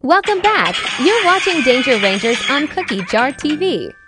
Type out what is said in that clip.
Welcome back! You're watching Danger Rangers on Cookie Jar TV.